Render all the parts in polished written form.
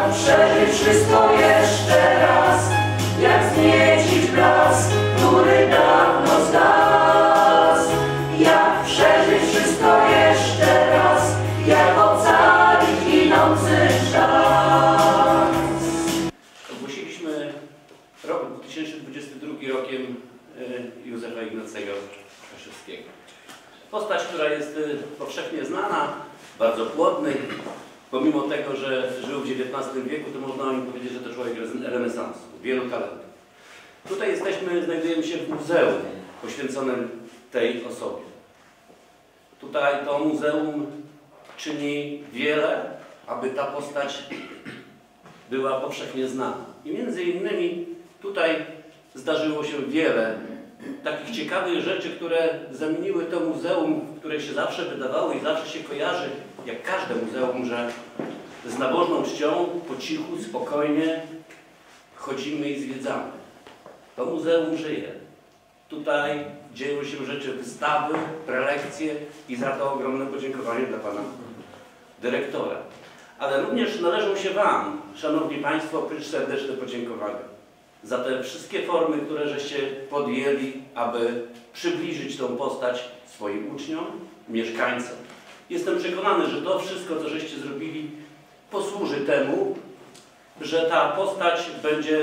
Jak przeżyć wszystko jeszcze raz, jak zmiecić blask, który dawno zgasł. Jak przeżyć wszystko jeszcze raz, jak ocalić ginący czas. Ogłosiliśmy rok 2022 rokiem Józefa Ignacego Kraszewskiego. Postać, która jest powszechnie znana, bardzo płodny. Pomimo tego, że żył w XIX wieku, to można o nim powiedzieć, że to człowiek renesansu, wielu talentów. Tutaj znajdujemy się w muzeum poświęconym tej osobie. Tutaj to muzeum czyni wiele, aby ta postać była powszechnie znana. I między innymi tutaj zdarzyło się wiele takich ciekawych rzeczy, które zamieniły to muzeum, które się zawsze wydawało i zawsze się kojarzy, jak każde muzeum, że z nabożną czcią, po cichu, spokojnie chodzimy i zwiedzamy. To muzeum żyje. Tutaj dzieją się rzeczy, wystawy, prelekcje i za to ogromne podziękowanie dla pana dyrektora. Ale również należą się wam, szanowni państwo, oprócz serdeczne podziękowania za te wszystkie formy, które żeście podjęli, aby przybliżyć tą postać swoim uczniom, mieszkańcom. Jestem przekonany, że to wszystko, co żeście zrobili, posłuży temu, że ta postać będzie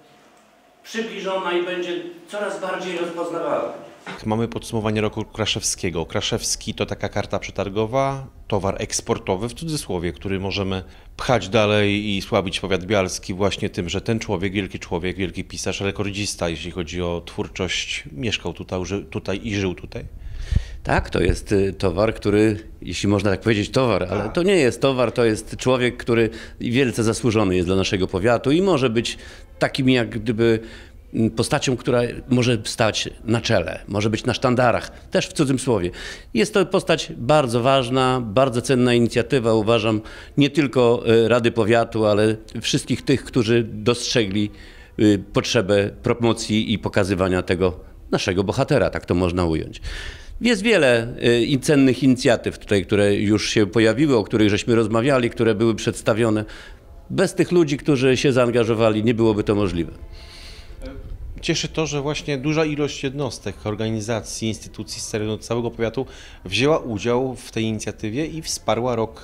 przybliżona i będzie coraz bardziej rozpoznawalna. Mamy podsumowanie roku Kraszewskiego. Kraszewski to taka karta przetargowa, towar eksportowy w cudzysłowie, który możemy pchać dalej i sławić powiat bialski właśnie tym, że ten człowiek, wielki pisarz, rekordzista, jeśli chodzi o twórczość, mieszkał tutaj i żył tutaj. Tak, to jest towar, który, jeśli można tak powiedzieć towar, ale to nie jest towar, to jest człowiek, który wielce zasłużony jest dla naszego powiatu i może być takim jak gdyby postacią, która może stać na czele, może być na sztandarach, też w cudzym słowie. Jest to postać bardzo ważna, bardzo cenna inicjatywa, uważam, nie tylko Rady Powiatu, ale wszystkich tych, którzy dostrzegli potrzebę promocji i pokazywania tego naszego bohatera, tak to można ująć. Jest wiele cennych inicjatyw tutaj, które już się pojawiły, o których żeśmy rozmawiali, które były przedstawione. Bez tych ludzi, którzy się zaangażowali, nie byłoby to możliwe. Cieszy to, że właśnie duża ilość jednostek, organizacji, instytucji z terenu całego powiatu wzięła udział w tej inicjatywie i wsparła rok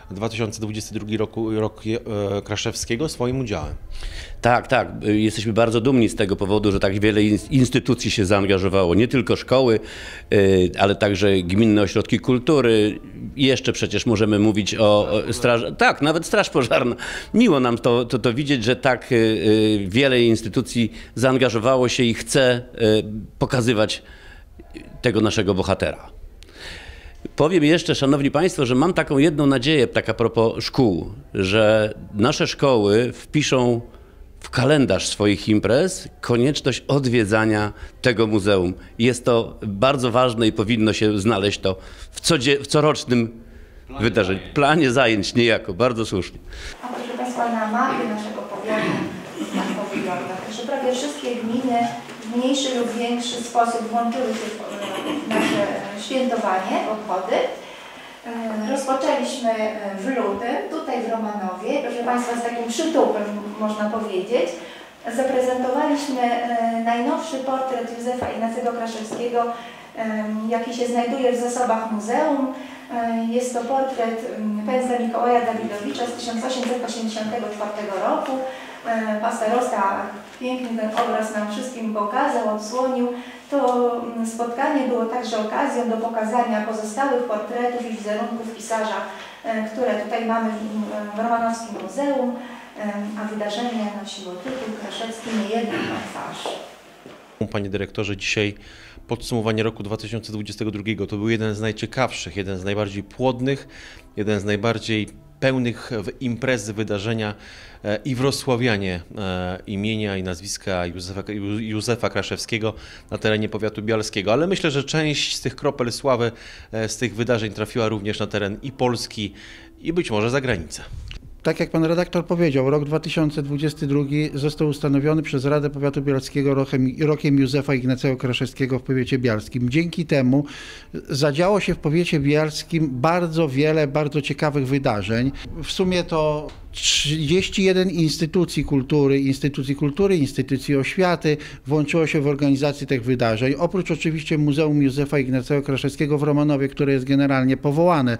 2022 rok Kraszewskiego swoim udziałem. Tak, tak. Jesteśmy bardzo dumni z tego powodu, że tak wiele instytucji się zaangażowało. Nie tylko szkoły, ale także gminne ośrodki kultury. I jeszcze przecież możemy mówić o straży. Tak, nawet Straż Pożarna. Miło nam to widzieć, że tak wiele instytucji zaangażowało się i chce pokazywać tego naszego bohatera. Powiem jeszcze, szanowni państwo, że mam taką jedną nadzieję, tak a propos szkół, że nasze szkoły wpiszą w kalendarz swoich imprez konieczność odwiedzania tego muzeum. Jest to bardzo ważne i powinno się znaleźć to w corocznym wydarzeniu, planie zajęć niejako, bardzo słusznie. A proszę państwa, na mapie naszego powiatu tak to wygląda, że prawie wszystkie gminy w mniejszy lub większy sposób włączyły się w nasze świętowanie, obchody. Rozpoczęliśmy w lutym, tutaj w Romanowie, proszę państwa, z takim przytupem, można powiedzieć. Zaprezentowaliśmy najnowszy portret Józefa Ignacego Kraszewskiego, jaki się znajduje w zasobach muzeum. Jest to portret pędzla Mikołaja Dawidowicza z 1884 roku. Pan starosta pięknie ten obraz nam wszystkim pokazał, odsłonił. To spotkanie było także okazją do pokazania pozostałych portretów i wizerunków pisarza, które tutaj mamy w Romanowskim Muzeum, a wydarzenie nosiło tytuł Kraszewski niejedna ma twarz. Panie dyrektorze, dzisiaj podsumowanie roku 2022 to był jeden z najciekawszych, jeden z najbardziej płodnych, jeden z najbardziej pełnych w imprezy, wydarzenia i wrocławianie imienia i nazwiska Józefa Kraszewskiego na terenie powiatu bialskiego. Ale myślę, że część z tych kropel sławy, z tych wydarzeń trafiła również na teren i Polski, i być może za granicę. Tak jak pan redaktor powiedział, rok 2022 został ustanowiony przez Radę Powiatu Bialskiego rokiem Józefa Ignacego Kraszewskiego w powiecie bialskim. Dzięki temu zadziało się w powiecie bialskim bardzo wiele bardzo ciekawych wydarzeń. W sumie to 31 instytucji kultury, instytucji oświaty włączyło się w organizację tych wydarzeń. Oprócz oczywiście Muzeum Józefa Ignacego Kraszewskiego w Romanowie, które jest generalnie powołane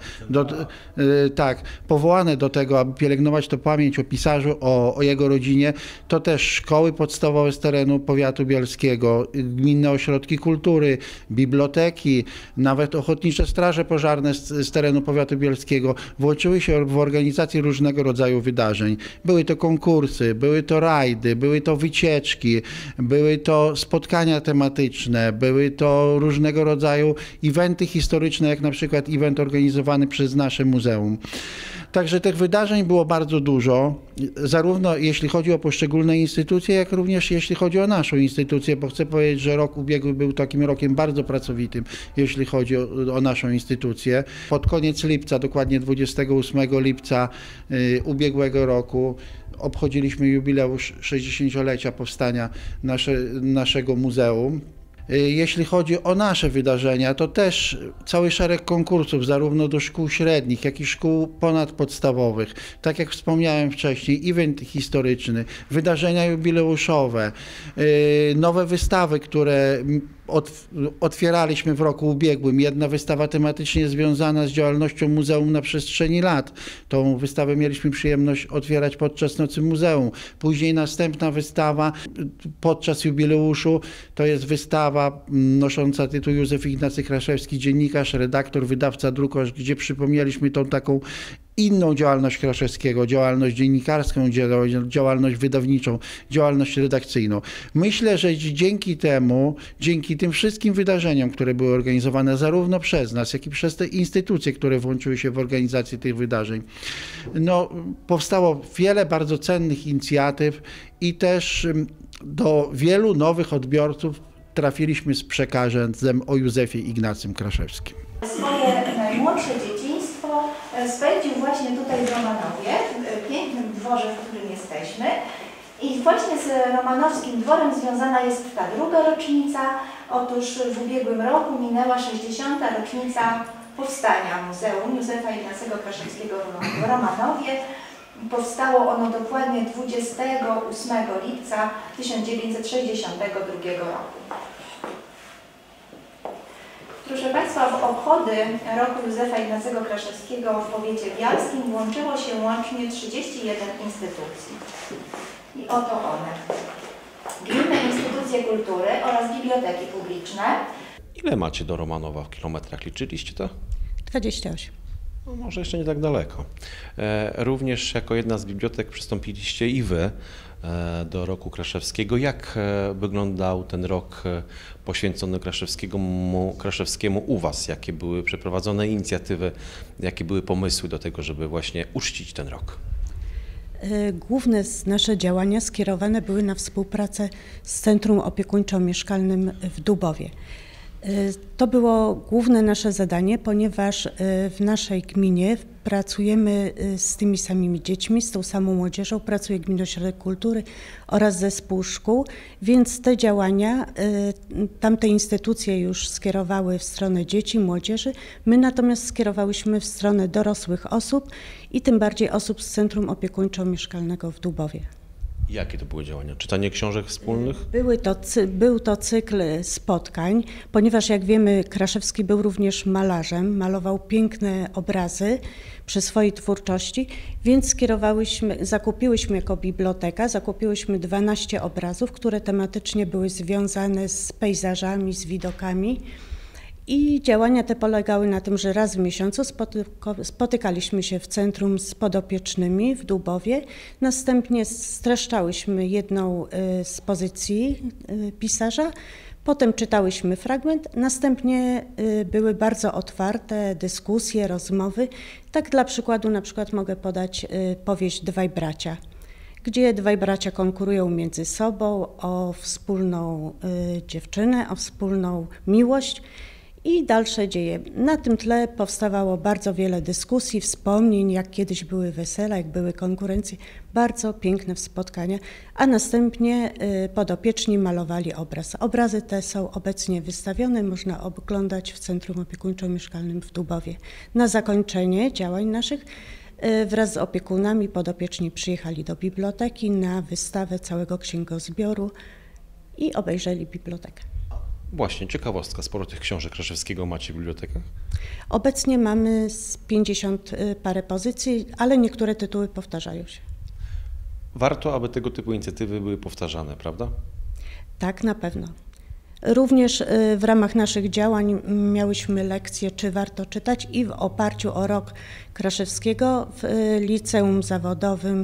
do tego, aby pielęgnować tę pamięć o pisarzu, o jego rodzinie, to też szkoły podstawowe z terenu powiatu bielskiego, gminne ośrodki kultury, biblioteki, nawet ochotnicze straże pożarne z terenu powiatu bielskiego włączyły się w organizację różnego rodzaju wydarzeń. Były to konkursy, były to rajdy, były to wycieczki, były to spotkania tematyczne, były to różnego rodzaju eventy historyczne, jak na przykład event organizowany przez nasze muzeum. Także tych wydarzeń było bardzo dużo, zarówno jeśli chodzi o poszczególne instytucje, jak również jeśli chodzi o naszą instytucję, bo chcę powiedzieć, że rok ubiegły był takim rokiem bardzo pracowitym, jeśli chodzi o naszą instytucję. Pod koniec lipca, dokładnie 28 lipca ubiegłego roku, obchodziliśmy jubileusz 60-lecia powstania naszego muzeum. Jeśli chodzi o nasze wydarzenia, to też cały szereg konkursów, zarówno do szkół średnich, jak i szkół ponadpodstawowych. Tak jak wspomniałem wcześniej, event historyczny, wydarzenia jubileuszowe, nowe wystawy, które otwieraliśmy w roku ubiegłym. Jedna wystawa tematycznie związana z działalnością muzeum na przestrzeni lat. Tą wystawę mieliśmy przyjemność otwierać podczas Nocy Muzeum. Później następna wystawa podczas jubileuszu to jest wystawa nosząca tytuł Józef Ignacy Kraszewski, dziennikarz, redaktor, wydawca, drukarz, gdzie przypomnieliśmy tą taką inną działalność Kraszewskiego, działalność dziennikarską, działalność wydawniczą, działalność redakcyjną. Myślę, że dzięki temu, dzięki tym wszystkim wydarzeniom, które były organizowane zarówno przez nas, jak i przez te instytucje, które włączyły się w organizację tych wydarzeń, powstało wiele bardzo cennych inicjatyw i też do wielu nowych odbiorców trafiliśmy z przekazem o Józefie Ignacym Kraszewskim. Swoje najmłodsze dzieciństwo spędził właśnie tutaj w Romanowie, w pięknym dworze, w którym jesteśmy. I właśnie z romanowskim dworem związana jest ta druga rocznica. Otóż w ubiegłym roku minęła 60. rocznica powstania Muzeum Józefa Ignacego Kraszewskiego w Romanowie. Powstało ono dokładnie 28 lipca 1962 roku. Proszę Państwa, w obchody roku Józefa Ignacego Kraszewskiego w powiecie bialskim włączyło się łącznie 31 instytucji. I oto one. Gminne instytucje kultury oraz biblioteki publiczne. Ile macie do Romanowa w kilometrach? Liczyliście to? 28. No, może jeszcze nie tak daleko. Również jako jedna z bibliotek przystąpiliście i Wy do roku Kraszewskiego. Jak wyglądał ten rok poświęcony Kraszewskiemu u Was? Jakie były przeprowadzone inicjatywy, jakie były pomysły do tego, żeby właśnie uczcić ten rok? Główne nasze działania skierowane były na współpracę z Centrum Opiekuńczo-Mieszkalnym w Dubowie. To było główne nasze zadanie, ponieważ w naszej gminie pracujemy z tymi samymi dziećmi, z tą samą młodzieżą, pracuje Gminny Ośrodek Kultury oraz zespół szkół, więc te działania tamte instytucje już skierowały w stronę dzieci, młodzieży, my natomiast skierowałyśmy w stronę dorosłych osób i tym bardziej osób z Centrum Opiekuńczo-Mieszkalnego w Dubowie. Jakie to były działania? Czytanie książek wspólnych? Był to cykl spotkań, ponieważ jak wiemy Kraszewski był również malarzem, malował piękne obrazy przy swojej twórczości, więc zakupiłyśmy jako biblioteka, 12 obrazów, które tematycznie były związane z pejzażami, z widokami. I działania te polegały na tym, że raz w miesiącu spotykaliśmy się w centrum z podopiecznymi w Dubowie. Następnie streszczałyśmy jedną z pozycji pisarza, potem czytałyśmy fragment, następnie były bardzo otwarte dyskusje, rozmowy. Tak dla przykładu mogę podać powieść Dwaj bracia, gdzie dwaj bracia konkurują między sobą o wspólną dziewczynę, o wspólną miłość. I dalsze dzieje. Na tym tle powstawało bardzo wiele dyskusji, wspomnień, jak kiedyś były wesela, jak były konkurencje, bardzo piękne spotkania, a następnie podopieczni malowali obraz. Obrazy te są obecnie wystawione, można oglądać w Centrum Opiekuńczo-Mieszkalnym w Dubowie. Na zakończenie działań naszych Wraz z opiekunami podopieczni przyjechali do biblioteki na wystawę całego księgozbioru i obejrzeli bibliotekę. Właśnie, ciekawostka, sporo tych książek Kraszewskiego macie w bibliotekach? Obecnie mamy z 50 parę pozycji, ale niektóre tytuły powtarzają się. Warto, aby tego typu inicjatywy były powtarzane, prawda? Tak, na pewno. Również w ramach naszych działań miałyśmy lekcje, czy warto czytać, i w oparciu o rok Kraszewskiego w liceum zawodowym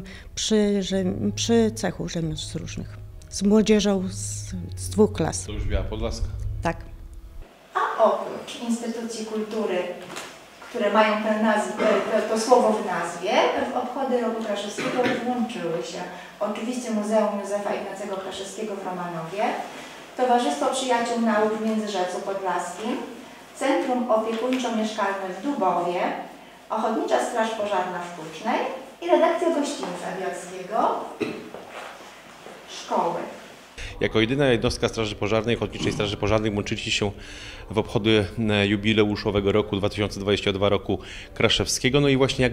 przy cechu rzemiosł różnych. Z młodzieżą z 2 klas. To już Biała Podlaska. Tak. A oprócz instytucji kultury, które mają to słowo w nazwie, w obchody roku Kraszewskiego włączyły się oczywiście Muzeum Józefa Ignacego Kraszewskiego w Romanowie, Towarzystwo Przyjaciół Nauk w Międzyrzecu Podlaskim, Centrum Opiekuńczo-Mieszkalne w Dubowie, Ochotnicza Straż Pożarna w Tucznej i redakcja gościńca Bielskiego, szkoły. Jako jedyna jednostka Straży Pożarnej, Ochotniczej Straży Pożarnej włączyliście się w obchody jubileuszowego roku 2022 roku Kraszewskiego. No i właśnie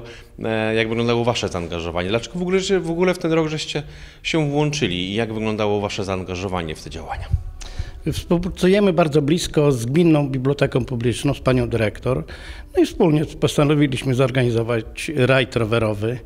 jak wyglądało Wasze zaangażowanie? Dlaczego w ogóle w ten rok żeście się włączyli i jak wyglądało Wasze zaangażowanie w te działania? Współpracujemy bardzo blisko z Gminną Biblioteką Publiczną, z panią dyrektor. No i wspólnie postanowiliśmy zorganizować rajd rowerowy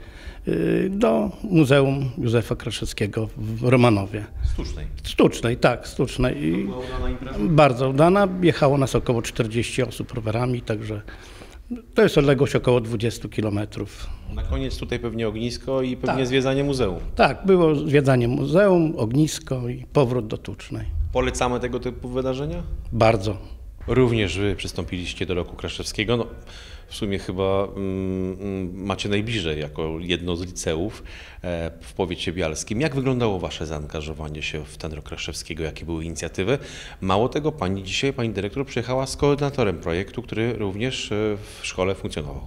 do Muzeum Józefa Kraszewskiego w Romanowie. Sztucznej, tak, Sztucznej. I była udana impreza? bardzo udana. Jechało nas około 40 osób rowerami, także to jest odległość około 20 kilometrów. Na koniec tutaj pewnie ognisko i pewnie Tak. zwiedzanie muzeum. Tak, było zwiedzanie muzeum, ognisko i powrót do Tucznej. Polecamy tego typu wydarzenia? Bardzo. Również Wy przystąpiliście do roku Kraszewskiego. No, w sumie chyba macie najbliżej jako jedno z liceów w powiecie bialskim. Jak wyglądało Wasze zaangażowanie się w ten rok Kraszewskiego? Jakie były inicjatywy? Mało tego, Pani dyrektor przyjechała z koordynatorem projektu, który również w szkole funkcjonował.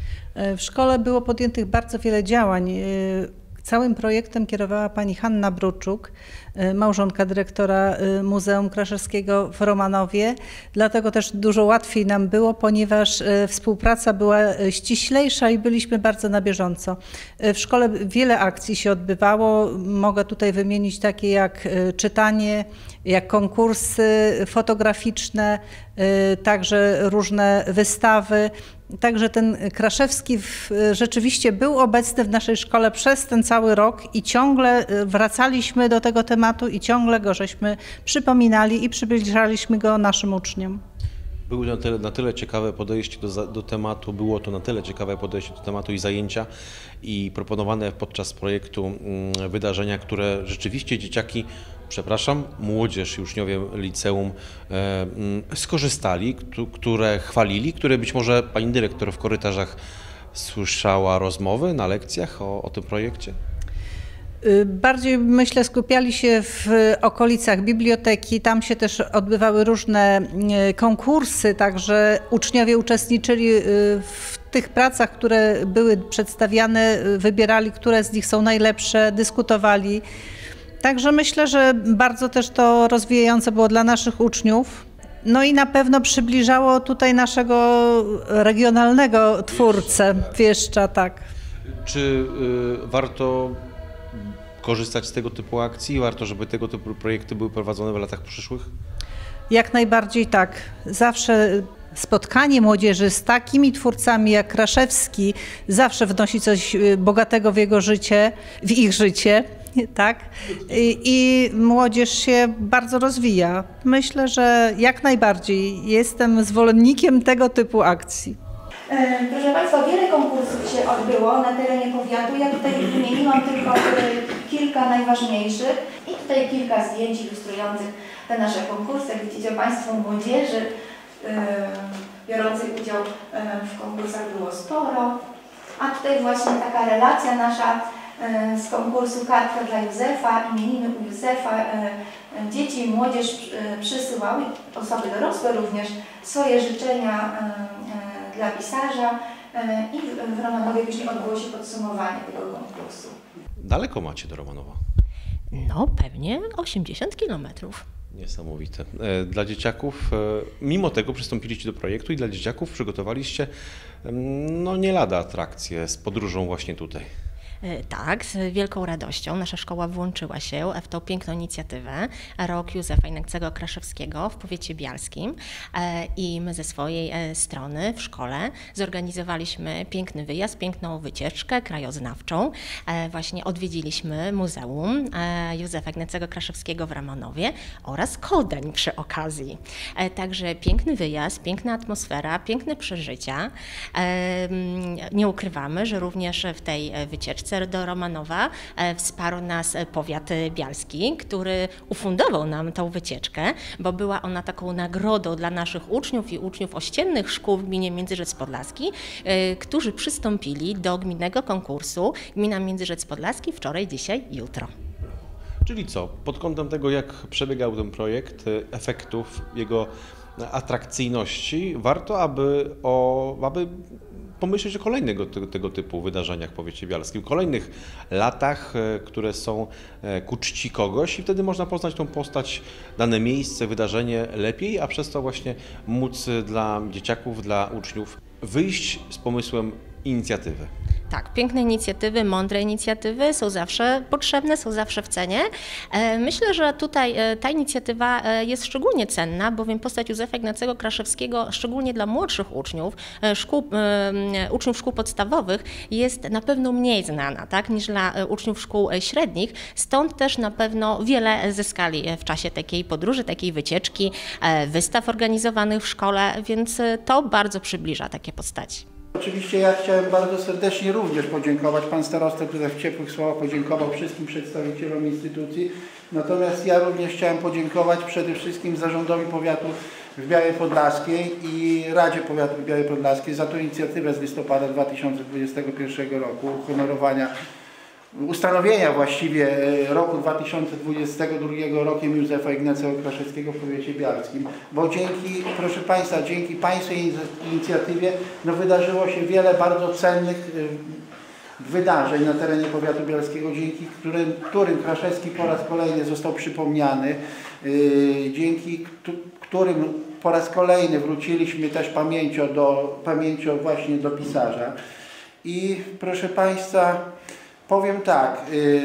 W szkole było podjętych bardzo wiele działań. Całym projektem kierowała pani Hanna Bruczuk, małżonka dyrektora Muzeum Kraszewskiego w Romanowie. Dlatego też dużo łatwiej nam było, ponieważ współpraca była ściślejsza i byliśmy bardzo na bieżąco. W szkole wiele akcji się odbywało. Mogę tutaj wymienić takie jak czytanie, jak konkursy fotograficzne, także różne wystawy. Także ten Kraszewski rzeczywiście był obecny w naszej szkole przez ten cały rok i ciągle wracaliśmy do tego tematu i ciągle go żeśmy przypominali i przybliżaliśmy go naszym uczniom. Było na tyle ciekawe podejście do tematu, było to na tyle ciekawe podejście do tematu i zajęcia i proponowane podczas projektu wydarzenia, które rzeczywiście dzieciaki, młodzież i uczniowie liceum skorzystali, które chwalili, które być może pani dyrektor w korytarzach słyszała rozmowy na lekcjach o tym projekcie? Bardziej, myślę, skupiali się w okolicach biblioteki. Tam się też odbywały różne konkursy, także uczniowie uczestniczyli w tych pracach, które były przedstawiane, wybierali, które z nich są najlepsze, dyskutowali. Także myślę, że bardzo też to rozwijające było dla naszych uczniów. No i na pewno przybliżało tutaj naszego regionalnego twórcę, wieszcza, tak. Czy warto korzystać z tego typu akcji? Warto, żeby tego typu projekty były prowadzone w latach przyszłych? Jak najbardziej tak. Zawsze spotkanie młodzieży z takimi twórcami jak Kraszewski zawsze wnosi coś bogatego w ich życie. Tak? I młodzież się bardzo rozwija. Myślę, że jak najbardziej jestem zwolennikiem tego typu akcji. Proszę Państwa, wiele konkursów się odbyło na terenie powiatu. Ja tutaj wymieniłam tylko kilka najważniejszych i tutaj kilka zdjęć ilustrujących te nasze konkursy. Jak widzicie Państwo, młodzieży biorących udział w konkursach było sporo. A tutaj właśnie taka relacja nasza z konkursu Kartka dla Józefa, imieniny u Józefa. Dzieci i młodzież przysyłały, osoby dorosłe również, swoje życzenia dla pisarza i w Romanowie później odbyło się podsumowanie tego konkursu. Daleko macie do Romanowa? No pewnie 80 kilometrów. Niesamowite. Dla dzieciaków, mimo tego przystąpiliście do projektu i dla dzieciaków przygotowaliście no nie lada atrakcję z podróżą właśnie tutaj. Tak, z wielką radością nasza szkoła włączyła się w tą piękną inicjatywę Rok Józefa Ignacego Kraszewskiego w powiecie bialskim i my ze swojej strony w szkole zorganizowaliśmy piękny wyjazd, piękną wycieczkę krajoznawczą. Właśnie odwiedziliśmy Muzeum Józefa Ignacego Kraszewskiego w Romanowie oraz Kodań przy okazji. Także piękny wyjazd, piękna atmosfera, piękne przeżycia. Nie ukrywamy, że również w tej wycieczce do Romanowa wsparł nas powiat bialski, który ufundował nam tą wycieczkę, bo była ona taką nagrodą dla naszych uczniów i uczniów ościennych szkół w gminie Międzyrzec Podlaski, którzy przystąpili do gminnego konkursu Gmina Międzyrzec Podlaski wczoraj, dzisiaj, jutro. Czyli co? Pod kątem tego, jak przebiegał ten projekt, efektów, jego atrakcyjności, warto, aby pomyśleć o kolejnych tego typu wydarzeniach w powiecie bialskim, kolejnych latach, które są ku czci kogoś i wtedy można poznać tą postać, dane miejsce, wydarzenie lepiej, a przez to właśnie móc dla dzieciaków, dla uczniów wyjść z pomysłem inicjatywy. Tak, piękne inicjatywy, mądre inicjatywy są zawsze potrzebne, są zawsze w cenie. Myślę, że tutaj ta inicjatywa jest szczególnie cenna, bowiem postać Józefa Ignacego Kraszewskiego, szczególnie dla młodszych uczniów, uczniów szkół podstawowych, jest na pewno mniej znana, tak, niż dla uczniów szkół średnich. Stąd też na pewno wiele zyskali w czasie takiej podróży, takiej wycieczki, wystaw organizowanych w szkole, więc to bardzo przybliża takie postaci. Oczywiście ja chciałem bardzo serdecznie również podziękować. Pan starosta tutaj w ciepłych słowach podziękował wszystkim przedstawicielom instytucji. Natomiast ja również chciałem podziękować przede wszystkim zarządowi powiatu w Białej Podlaskiej i Radzie Powiatu w Białej Podlaskiej za tę inicjatywę z listopada 2021 roku uhonorowania, ustanowienia właściwie roku 2022 rokiem Józefa Ignacego Kraszewskiego w powiecie bialskim, bo dzięki, proszę Państwa, dzięki Państwa inicjatywie wydarzyło się wiele bardzo cennych wydarzeń na terenie powiatu bialskiego, dzięki którym Kraszewski po raz kolejny został przypomniany, dzięki którym po raz kolejny wróciliśmy też pamięcią właśnie do pisarza. I proszę Państwa, powiem tak,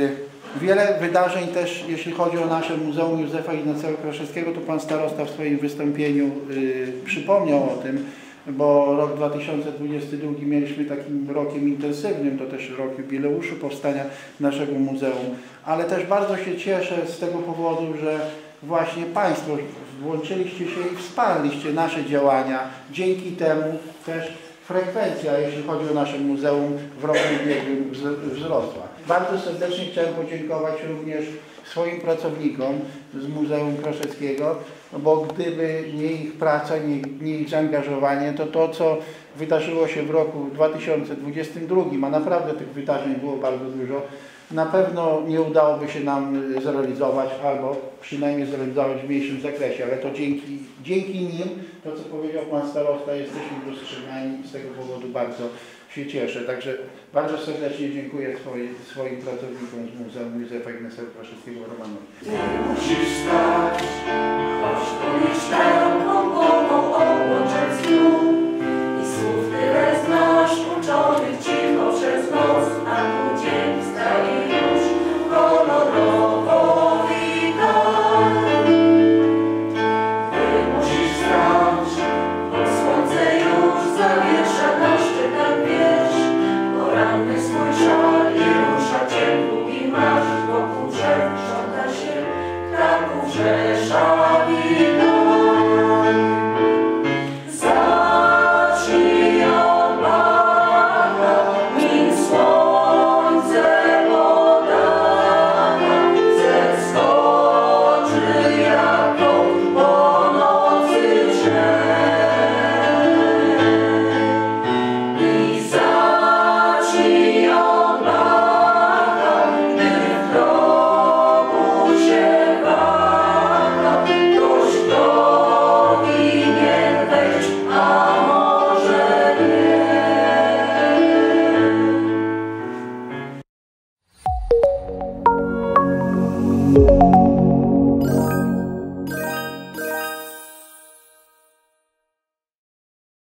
wiele wydarzeń też, jeśli chodzi o nasze Muzeum Józefa Ignacego Kraszewskiego, to Pan Starosta w swoim wystąpieniu przypomniał o tym, bo rok 2022 mieliśmy takim rokiem intensywnym, to też rok jubileuszu powstania naszego muzeum, ale też bardzo się cieszę z tego powodu, że właśnie Państwo włączyliście się i wsparliście nasze działania. Dzięki temu też frekwencja, jeśli chodzi o nasze muzeum, w roku ubiegłym wzrosła. Bardzo serdecznie chciałem podziękować również swoim pracownikom z Muzeum Kraszewskiego, bo gdyby nie ich praca, nie ich zaangażowanie, to co wydarzyło się w roku 2022, a naprawdę tych wydarzeń było bardzo dużo, na pewno nie udałoby się nam zrealizować, albo przynajmniej zrealizować w mniejszym zakresie, ale to dzięki nim, to co powiedział Pan Starosta, jesteśmy dostrzegani i z tego powodu bardzo się cieszę. Także bardzo serdecznie dziękuję swoim pracownikom z Muzeum Józefa Ignacego Kraszewskiego w Romanowie. Musisz stać, choć to nie szczerą głową obłoczek snu.